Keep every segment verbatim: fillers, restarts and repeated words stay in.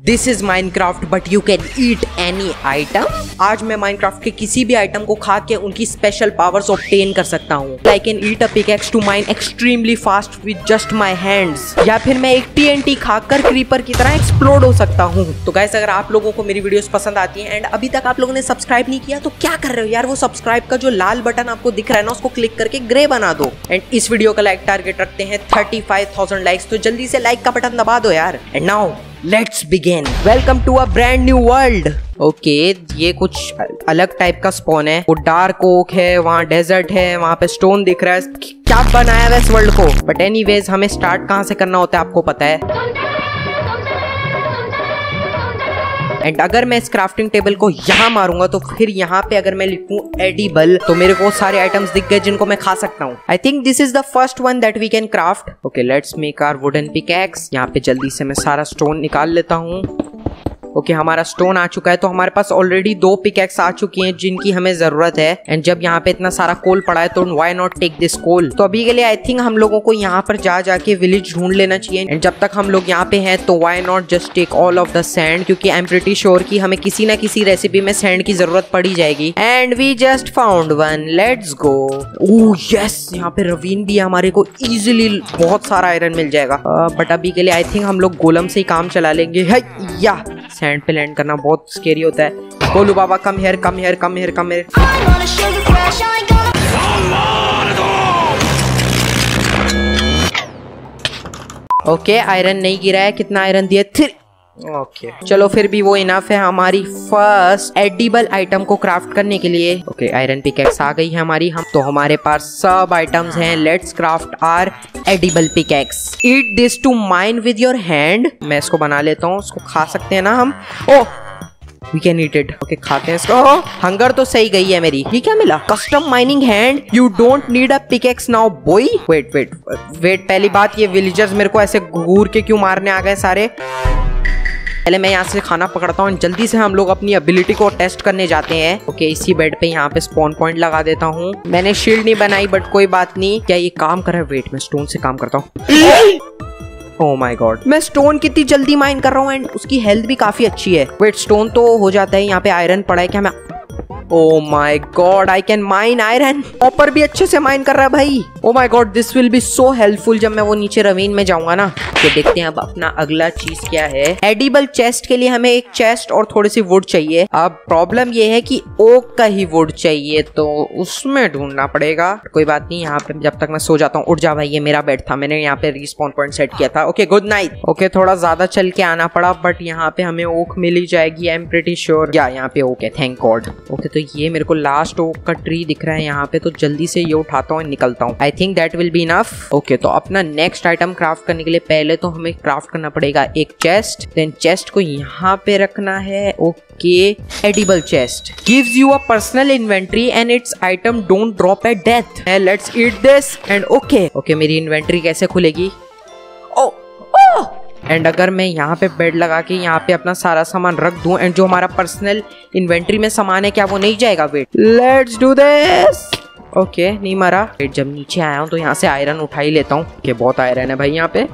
This is Minecraft but you can eat any item. आज मैं Minecraft के किसी भी आइटम को खा के उनकी स्पेशल पावर्स ऑब्टेन कर सकता हूँ। I can eat a pickaxe to mine extremely fast with just my hands, या फिर मैं एक टीएनटी खाकर क्रीपर की तरह एक्सप्लोड हो सकता हूँ। तो गाइस, अगर आप लोगों को मेरी वीडियोस पसंद आती हैं एंड अभी तक आप लोगों ने सब्सक्राइब नहीं किया तो क्या कर रहे हो यार, वो सब्सक्राइब का जो लाल बटन आपको दिख रहा है ना, उसको क्लिक करके ग्रे बना दो। एंड इस वीडियो का लाइक टारगेट रखते हैं थर्टी फाइव थाउजेंड लाइक्स, तो जल्दी से लाइक का बटन दबा दो यार। And now let's begin. Welcome to a brand new world. Okay, ये कुछ अलग टाइप का स्पॉन है। वो डार्क ओक है, वहाँ डेजर्ट है, वहाँ पे स्टोन दिख रहा है। क्या बनाया है इस वर्ल्ड को? बट एनीवेज, हमें स्टार्ट कहाँ से करना होता है आपको पता है। एंड अगर मैं इस क्राफ्टिंग टेबल को यहाँ मारूंगा तो फिर यहाँ पे अगर मैं लिखूं एडिबल तो मेरे को सारे आइटम्स दिख गए जिनको मैं खा सकता हूँ। I think this is the first one that we can craft. Okay, let's make our wooden pickaxe. यहाँ पे जल्दी से मैं सारा स्टोन निकाल लेता हूँ। ओके okay, हमारा स्टोन आ चुका है, तो हमारे पास ऑलरेडी दो पिकैक्स आ चुकी हैं जिनकी हमें जरूरत है। एंड जब यहाँ पे इतना सारा कोल पड़ा है तो why not take this coal. तो अभी के लिए आई थिंक हम लोगों को यहाँ पर जा जाके विलेज ढूंढ लेना चाहिए। एंड जब तक हम लोग यहाँ पे हैं तो why not just take all of the sand, क्योंकि आई एम प्रीटी श्योर कि हमें किसी ना किसी रेसिपी में सैंड की जरूरत पड़ी जाएगी। And we just found one, let's go. Oh yes, यहाँ पे रवीन भी है, हमारे को इजिली बहुत सारा आयरन मिल जाएगा। बट uh, अभी के लिए आई थिंक हम लोग गोलम से ही काम चला लेंगे। या सैंड पे लैंड करना बहुत स्केरी होता है। Golu Baba come here come here come here come here. Okay, iron नहीं गिरा है। कितना आयरन दिया? थ्री। Okay okay. चलो फिर भी वो इनफ है हमारी फर्स्ट एडिबल आइटम को क्राफ्ट करने के लिए। ओके, आयरन पिकैक्स आ गई है हमारी। हम तो हमारे पास सब आइटम्स हैं। Let's craft our edible pickaxe. Eat this to mine with your hand. मैं इसको बना लेता हूँ, इसको खा सकते हैं ना हम। Oh, we can eat it. Okay, खाते हैं इसको। हंगर तो सही गई है मेरी। ये क्या मिला? Custom mining hand. You don't need a pickaxe now boy. Wait wait wait पहली बात, ये विलेजर्स मेरे को ऐसे घूर के क्यों मारने आ गए सारे? पहले मैं यहाँ से खाना पकड़ता हूँ। जल्दी से हम लोग अपनी एबिलिटी को टेस्ट करने जाते हैं। ओके, इसी बेड पे यहाँ पे स्पॉन पॉइंट लगा देता हूँ। मैंने शील्ड नहीं बनाई बट कोई बात नहीं। क्या ये काम कर रहा है? वेट, मैं स्टोन से काम करता हूँ। ओह माय गॉड, मैं स्टोन कितनी जल्दी माइन कर रहा हूँ एंड उसकी हेल्थ भी काफी अच्छी है। वेट, स्टोन तो हो जाता है। यहाँ पे आयरन पड़ा है क्या? मैं oh my god, I can mine iron. Copper भी अच्छे से माइन कर रहा है भाई। Oh my god, this will be so helpful जब मैं वो नीचे रवीन में जाऊंगा ना। तो देखते हैं अब अपना अगला चीज क्या है। एडिबल चेस्ट के लिए हमें एक चेस्ट और थोड़ी सी वुड चाहिए। अब प्रॉब्लम ये है कि ओक का ही वुड चाहिए, तो उसमें ढूंढना पड़ेगा। कोई बात नहीं, यहाँ पे जब तक मैं सो जाता हूँ। उठ जा भाई, ये मेरा बेड था, मैंने यहाँ पे रिस्पॉन पॉइंट सेट किया था। Okay, good night. ओके, थोड़ा ज्यादा चल के आना पड़ा बट यहाँ पे हमें ओक मिल ही जाएगी। I am pretty sure. या यहाँ पे ओक है, थैंक गॉड। ओके, तो ये मेरे को लास्ट ओक का ट्री दिख रहा है यहाँ पे, तो जल्दी से ये उठाता हूँ, निकलता हूँ। I think that will be enough. Okay, तो अपना नेक्स्ट आइटम क्राफ्ट करने के लिए पहले तो हमें क्राफ्ट करना पड़ेगा एक चेस्ट। देन चेस्ट को यहाँ पे रखना है। Okay, edible chest gives you a personal inventory and its item don't drop at death. Let's eat this. And okay okay, मेरी इन्वेंटरी कैसे खुलेगी? ओ ओ एंड अगर मैं यहाँ पे बेड लगा के यहाँ पे अपना सारा सामान रख दूं एंड जो हमारा पर्सनल इन्वेंटरी में सामान है, क्या वो नहीं जाएगा? Wait, let's do this. Okay, नहीं मरा। वेट, जब नीचे आया हूँ तो यहाँ से आयरन उठा ही लेता हूँ। okay, बहुत आयरन है भाई यहाँ पे।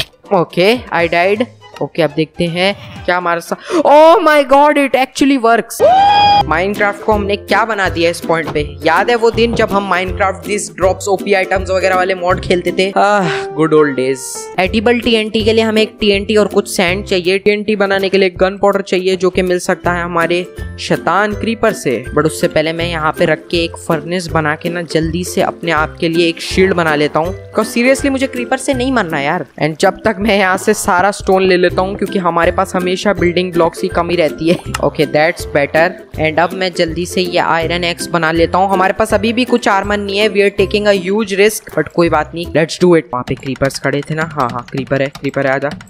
ओके, आई डाइड। ओके, अब देखते हैं क्या हमारा सा... oh my god, it actually works. Minecraft को हमने क्या बना दिया इस पॉइंट पे। याद है वो दिन जब हम Minecraft this drops OP items वगैरह वाले मॉड खेलते थे? Good old days. Edible TNT के लिए हमें एक टीएनटी और कुछ सैंड चाहिए। टीएनटी बनाने के लिए गन पाउडर चाहिए जो कि मिल सकता है हमारे शैतान क्रीपर से। बट उससे पहले मैं यहाँ पे रख के एक फर्नेस बना के ना जल्दी से अपने आप के लिए एक शील्ड बना लेता हूँ। बिकॉज सीरियसली मुझे क्रीपर से नहीं मरना यार। एंड जब तक मैं यहाँ से सारा स्टोन ले लेता हूँ, क्योंकि हमारे पास हमेशा बिल्डिंग ब्लॉक्स की कमी रहती है। Okay, that's better. एंड अब मैं जल्दी से ये आयरन एक्स बना लेता हूँ। हमारे पास अभी भी कुछ आर्मर नहीं है। We are taking a huge risk, but कोई बात नहीं, लेट्स डू इट। वहाँ पे क्रीपर्स खड़े थे ना? हाँ हाँ, क्रीपर है, क्रीपर है, आजा।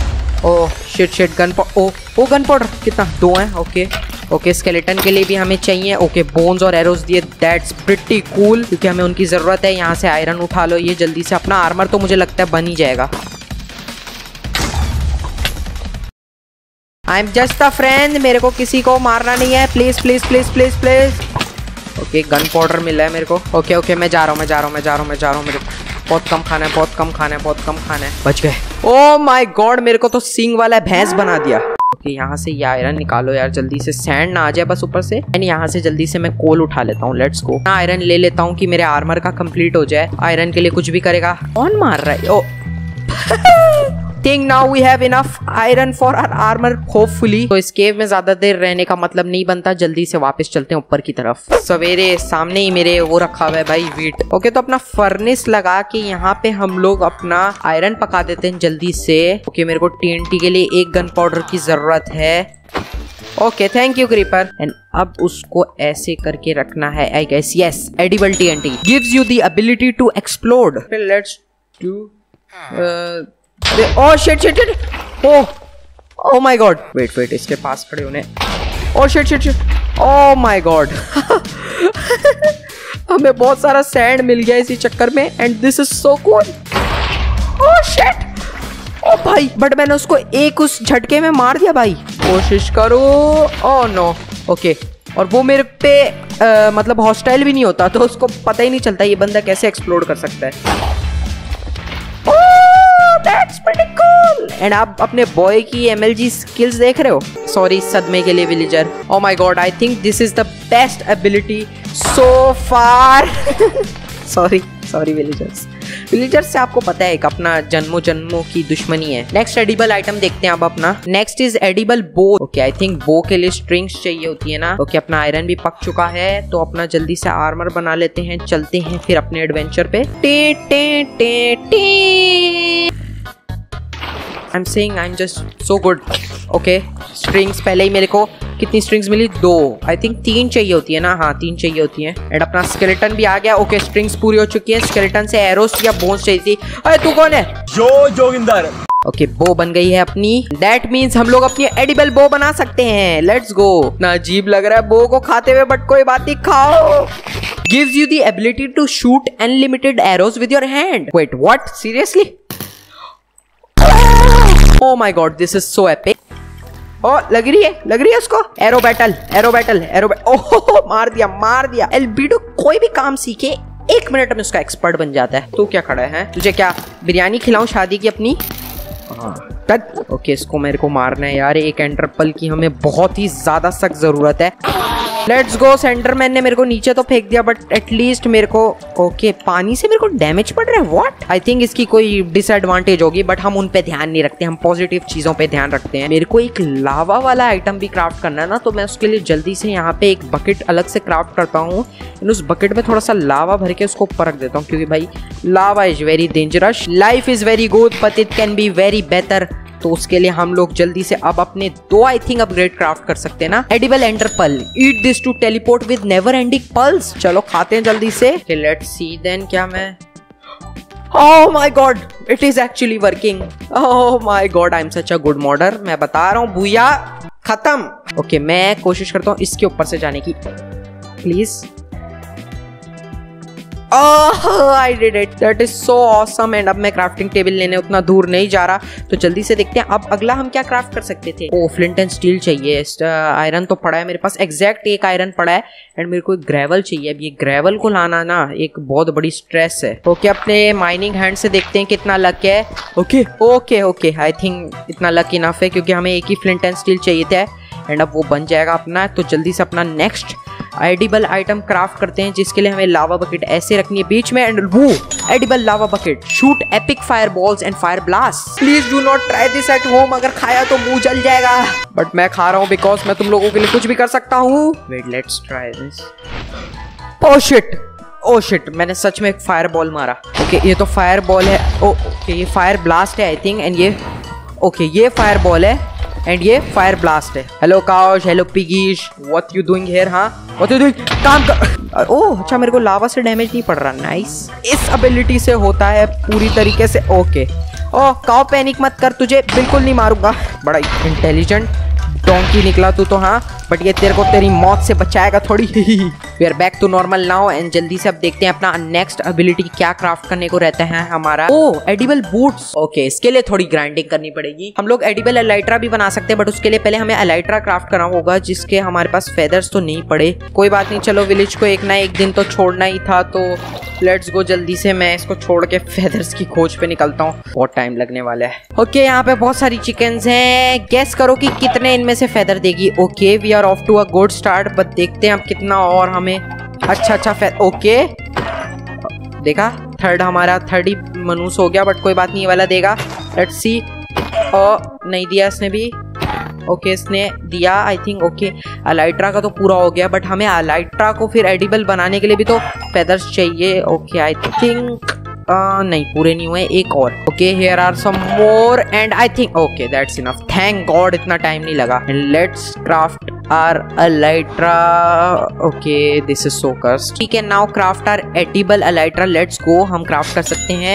Oh shit shit, gunpowder. Oh oh gunpowder कितना? दो हैं। ओके ओके, स्केलेटन के लिए भी हमें चाहिए। ओके, बोन्स और एरोज दिए। दैट्स प्रिटी कूल, क्योंकि हमें उनकी जरूरत है। यहाँ से आयरन उठा लो ये जल्दी से। अपना आर्मर तो मुझे लगता है बन ही जाएगा। I am just a friend, मेरे को किसी को मारना नहीं है। Please please please please please. Okay, gunpowder मिला है मेरे को। ओके ओके, मैं जा रहा हूँ मैं जा रहा हूँ मैं जा रहा हूँ मैं जा रहा हूँ मेरे बहुत कम खाना है, बहुत कम खाना है, बहुत कम खाना है। बच गए। ओ माय गॉड, मेरे को तो सिंग वाला भैंस बना दिया। ओके यहाँ से ये आयरन निकालो यार जल्दी से, सैंड ना आ जाए बस ऊपर से। एंड यहाँ से जल्दी से मैं कोल उठा लेता हूँ। Let's go. आयरन ले लेता हूँ कि मेरे आर्मर का कंप्लीट हो जाए। आयरन के लिए कुछ भी करेगा। कौन मार रहा है? Oh think now we have enough iron for our armour hopefully. तो इस केव में ज्यादा देर रहने का मतलब नहीं बनता, जल्दी से वापस चलते हैं ऊपर की तरफ। सवेरे सामने ही मेरे वो रखा हुआ है भाई वीट। ओके तो अपना फर्नेस लगा के यहाँ पे हम लोग अपना आयरन पका देते हैं जल्दी से। ओके मेरे को टीएनटी के लिए एक गन पाउडर की जरूरत है। Okay thank you creeper. And अब उसको ऐसे करके रखना है I guess. Yes edible TNT gives you the ability to explode. Let's do oh shit shit shit oh oh my god. Wait wait इसके पास खड़े होने। ओह शिट शिट शिट ओह माय गॉड। हमें बहुत सारा सैंड मिल गया इसी चक्कर में and this is so cool. Oh shit oh भाई बट मैंने उसको एक उस झटके में मार दिया भाई। कोशिश करो। ओह नो ओके और वो मेरे पे आ, मतलब हॉस्टाइल भी नहीं होता तो उसको पता ही नहीं चलता ये बंदा कैसे एक्सप्लोड कर सकता है। That's pretty cool. And आप अपने बॉय की एमएलजी स्किल्स देख रहे हो? सॉरी सदमे के लिए villager. Oh my god, I think this is the best ability so far. Sorry sorry villagers. Villagers से आपको पता है एक अपना जन्मों जन्मों की दुश्मनी है। नेक्स्ट एडिबल आइटम देखते हैं अब अपना। Next is edible bow. Okay I think bow के लिए स्ट्रिंग्स चाहिए होती है ना। ओके okay, अपना आयरन भी पक चुका है तो अपना जल्दी से आर्मर बना लेते हैं। चलते हैं फिर अपने एडवेंचर पे। टे टे टे टे I'm saying I'm just so good. Okay, strings पहले ही मेरे को कितनी स्ट्रिंग्स मिली? दो। आई थिंक तीन चाहिए होती है ना। हाँ तीन चाहिए होती है। एंड अपना स्केलेटन भी आ गया। ओके okay, स्ट्रिंग्स पूरी हो चुकी है। स्केलेटन से एरोस या बोन्स चाहिए थी। अरे तू कौन है? जो जोगिंदर। ओके okay, बो बन गई है अपनी। दैट मीन्स हम लोग अपनी एडिबल बो बना सकते हैं। Let's go. ना अजीब लग रहा है बो को खाते हुए बट कोई बात नहीं, खाओ। Gives you the ability to shoot unlimited arrows with your hand. Wait, what? Seriously? Oh my god, this is so epic. Oh, लग रही है लग रही है उसको। Arrow battle arrow battle arrow oh मार दिया मार दिया। एल्बिडो कोई भी काम सीखे एक मिनट में उसका एक्सपर्ट बन जाता है। तू क्या खड़ा है? तुझे क्या बिरयानी खिलाऊं शादी की अपनी? ओके okay, इसको मेरे को मारना है यार। एक एंटरपल की हमें बहुत ही ज्यादा सख्त जरूरत है। Let's go. सेंटरमैन ने मेरे को नीचे तो फेंक दिया बट एटलीस्ट मेरे को ओके okay, पानी से मेरे को डैमेज पड़ रहा है। व्हाट? आई थिंक इसकी कोई डिसएडवांटेज होगी बट हम उन पे ध्यान नहीं रखते, हम पॉजिटिव चीजों पे ध्यान रखते हैं। मेरे को एक लावा वाला आइटम भी क्राफ्ट करना है ना तो मैं उसके लिए जल्दी से यहाँ पे एक बकेट अलग से क्राफ्ट करता हूँ। उस बकेट में थोड़ा सा लावा भर के उसको ऊपर रख देता हूँ क्योंकि भाई lava is very dangerous. Life is very good but it can be very better. तो उसके लिए हम लोग जल्दी से अब अपने दो आई थिंक अपग्रेड क्राफ्ट कर सकते हैं ना। Edible ender pearl. Eat this to teleport with never ending pearls. चलो खाते हैं जल्दी से। लेट्स सी देन क्या मैं Oh my god, it is actually working. Oh my god, I'm such a good modder. मैं बता रहा हूँ भूया खत्म। ओके okay, मैं कोशिश करता हूँ इसके ऊपर से जाने की। Please. Oh, I did it. That is so awesome. And अब मैं क्राफ्टिंग टेबल लेने उतना दूर नहीं जा रहा तो जल्दी से देखते हैं अब अगला हम क्या क्राफ्ट कर सकते थे। ओ फ्लिंट एंड स्टील चाहिए। आयरन तो पड़ा है मेरे पास, एग्जैक्ट एक आयरन पड़ा है एंड मेरे को एक ग्रेवल चाहिए। अब ये ग्रेवल को लाना ना एक बहुत बड़ी स्ट्रेस है। ओके अपने माइनिंग हैंड से देखते हैं कितना लक है। Okay okay okay I think इतना लक इनफ है क्योंकि हमें एक ही फ्लिंट एंड स्टील चाहिए थे एंड अब वो बन जाएगा अपना। तो जल्दी से अपना नेक्स्ट एडिबल आइटम क्राफ्ट करते हैं जिसके लिए हमें लावा बकेट ऐसे रखनी है बीच में एंड वो edible lava bucket. Shoot epic fire balls and fire blast. Please do not try this at home. अगर खाया तो मुंह जल जाएगा बट मैं खा रहा हूँ बिकॉज मैं तुम लोगों के लिए कुछ भी कर सकता हूँ। Wait let's try this. Oh shit oh shit मैंने सच में एक फायर बॉल मारा। ओके okay, ये तो फायर बॉल है। ओके okay, ये फायर ब्लास्ट है आई थिंक एंड ये ओके okay, ये फायर बॉल है एंड ये फायर ब्लास्ट है। Hello couch, hello piggish, what you doing here? हाँ व्हाट यू डूइंग? काम कर। ओह अच्छा मेरे को लावा से डैमेज नहीं पड़ रहा। नाइस। इस एबिलिटी से होता है पूरी तरीके से। ओके ओह काउ पैनिक मत कर, तुझे बिल्कुल नहीं मारूंगा। बड़ा इंटेलिजेंट डोंकी निकला तू तो। हाँ बट ये तेरे को तेरी मौत से बचाएगा थोड़ी। We are back to normal now and जल्दी से अब देखते हैं अपना नेक्स्ट एबिलिटी क्या क्राफ्ट करने को रहता है हमारा। ओ एडिबल बूट्स। ओके इसके लिए थोड़ी ग्राइंडिंग करनी पड़ेगी। हम लोग एडिबल एलाइट्रा भी बना सकते हैं बट उसके लिए पहले हमें एलाइट्रा क्राफ्ट करना होगा जिसके हमारे पास फेदर्स तो नहीं पड़े। कोई बात नहीं, चलो विलेज को एक ना एक दिन तो छोड़ना ही था, तो लेट्स गो जल्दी से मैं इसको छोड़ के फेदर्स की खोज पे निकलता हूँ। बहुत टाइम लगने वाला है। ओके यहाँ पे बहुत सारी चिकन्स हैं, गेस करो कि कितने इनमें से फेदर देगी। Okay we are off to a good start but देखते हैं अब कितना और हमें अच्छा अच्छा फेदर। ओके देखा, थर्ड हमारा थर्ड ही मनूस हो गया बट कोई बात नहीं, ये वाला देगा। Let's see. ओ नहीं दिया इसने भी। ओके okay, इसने दिया आई थिंक। ओके अलाइट्रा का तो पूरा हो गया बट हमें अलाइट्रा को फिर एडिबल बनाने के लिए भी तो फेदर्स चाहिए। ओके आई थिंक नहीं पूरे नहीं हुए, एक और। Okay here are some more and I think okay that's enough. Thank God इतना टाइम नहीं लगा। Let's craft our elytra. Okay this is so cursed. ठीक है now craft our edible elytra. Let's go, हम क्राफ्ट कर सकते हैं।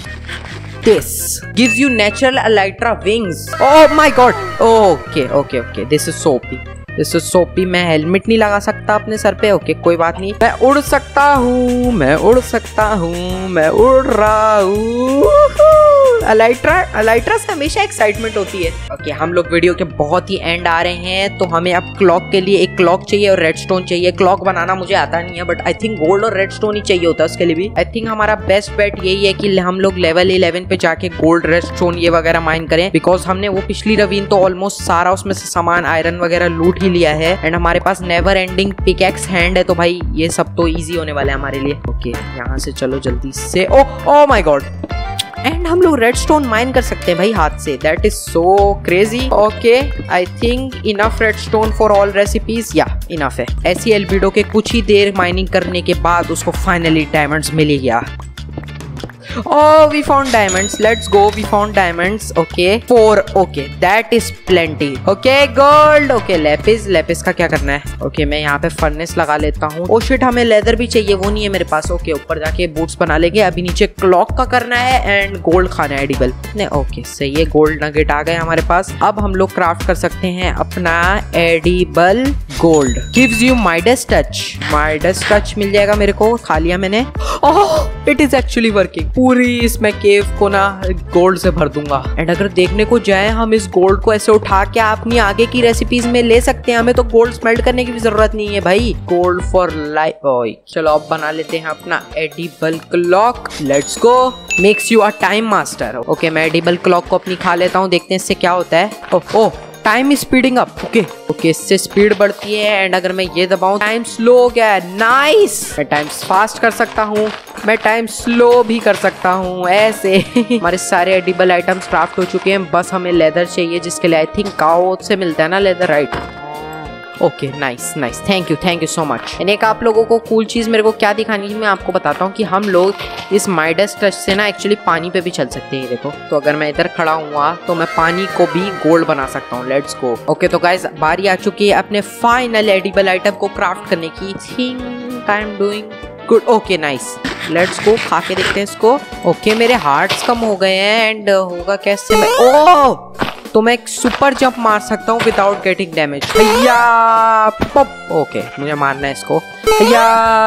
This gives you natural elytra wings. Oh my god. Okay, okay, okay. This is so O P. This is so O P. मैं helmet नहीं लगा सकता अपने sir पे। ओके okay, कोई बात नहीं, मैं उड़ सकता हूँ, मैं उड़ सकता हूँ, मैं उड़ रहा हूँ। अलाइट्रा अलाइट्रा से हमेशा एक्साइटमेंट होती है। ओके okay, हम लोग वीडियो के बहुत ही एंड आ रहे हैं, तो हमें अब क्लॉक के लिए एक क्लॉक चाहिए और रेडस्टोन चाहिए। क्लॉक बनाना मुझे आता नहीं है बट आई थिंक गोल्ड और रेडस्टोन ही चाहिए होता है उसके लिए भी। आई थिंक हमारा बेस्ट बेट यही है कि हम लोग लेवल इलेवन पे जाके गोल्ड रेडस्टोन ये वगैरह माइन करें, बिकॉज हमने वो पिछली रवीन तो ऑलमोस्ट सारा उसमें से सामान आयरन वगैरह लूट ही लिया है एंड हमारे पास नेवर एंडिंग पिकैक्स हैंड है, तो भाई ये सब तो ईजी होने वाला है हमारे लिए। ओके यहाँ से चलो जल्दी से। Oh oh my God, and हम लोग रेडस्टोन माइन कर सकते हैं भाई हाथ से। That is so crazy. Okay I think enough redstone for all recipes. या इनफ है। ऐसी एल्बिडो के कुछ ही देर माइनिंग करने के बाद उसको फाइनली डायमंड्स मिल गया। Oh, we found diamonds. Let's go. We found diamonds. Okay, four. Okay, that is plenty. Okay, gold. Okay, lapis. lapis का क्या करना है? Okay, मैं यहाँ पे फर्नेस लगा लेता हूँ। Oh shit, हमें लेदर भी चाहिए, वो नहीं है मेरे पास। Okay, ऊपर जाके बूट्स बना लेंगे। अभी नीचे क्लॉक का करना है एंड गोल्ड खाना है एडिबल। नहीं, ओके सही है, गोल्ड नगेट आ गए हमारे पास। अब हम लोग क्राफ्ट कर सकते हैं अपना edible gold. Gives you Midas touch. Midas touch मिल जाएगा मेरे को, खा लिया मैंने। Oh, it is actually working. पूरी इसमें केव को ना गोल्ड से भर दूंगा एंड अगर देखने को जाए हम इस गोल्ड को ऐसे उठा के अपनी आगे की रेसिपीज में ले सकते हैं। हमें तो गोल्ड स्मेल्ट करने की भी जरूरत नहीं है भाई। Gold for life. चलो अब बना लेते हैं अपना edible clock. Let's go. Makes you a time master. Okay मैं एडिबल क्लॉक को अपनी खा लेता हूँ, देखते हैं इससे क्या होता है। Oh oh time is speeding up. Okay okay इससे स्पीड बढ़ती है एंड अगर मैं ये दबाऊं टाइम स्लो हो गया है। नाइस। मैं टाइम फास्ट कर सकता हूँ, मैं टाइम स्लो भी कर सकता हूँ। ऐसे हमारे सारे एडिबल आइटम्स क्राफ्ट हो चुके हैं, बस हमें लेदर चाहिए जिसके लिए आई थिंक काओ से मिलता है ना leather, right? Okay nice nice, thank you thank you so much. एक आप लोगों को कूल चीज़ मेरे को क्या दिखानी है मैं आपको बताता हूँ कि हम लोग इस माइडस टच से ना एक्चुअली पानी पे भी चल सकते हैं। देखो तो अगर मैं इधर खड़ा हुआ तो मैं पानी को भी गोल्ड बना सकता हूँ। Let's go. ओके तो गाइस बारी आ चुकी है अपने फाइनल एडिबल आइटम को क्राफ्ट करने की। Think I am doing good. Okay nice, let's go खा के देखते हैं इसको। ओके okay, मेरे हार्ट्स कम हो गए हैं एंड होगा कैसे मैं ओह तो मैं एक सुपर जंप मार सकता हूँ विदाउट गेटिंग डैमेज। भैया पॉप। ओके मुझे मारना है इसको। भैया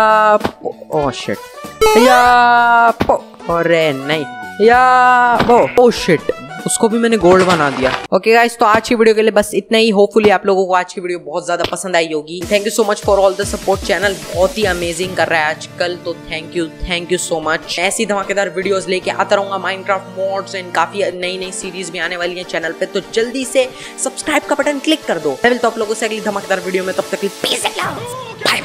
ओह शिट। भैया पॉप। अरे नहीं भैया वो ओह शिट, उसको भी मैंने गोल्ड बना दिया। ओके गाइस तो आज की वीडियो के लिए बस इतना ही। होपफुली आप लोगों को आज की वीडियो बहुत ज्यादा पसंद आई होगी। Thank you so much for all the support. Channel बहुत ही अमेजिंग कर रहा है आजकल, तो thank you thank you so much. ऐसी धमाकेदार वीडियोस लेके आता रहूंगा, माइनक्राफ्ट मॉड्स एंड काफी नई नई सीरीज भी आने वाली है चैनल पे, तो जल्दी से सब्सक्राइब का बटन क्लिक कर दो। मैं मिलता हूं आप लोगों से अगली धमाकेदार वीडियो में, तब तक के लिए पीस आउट।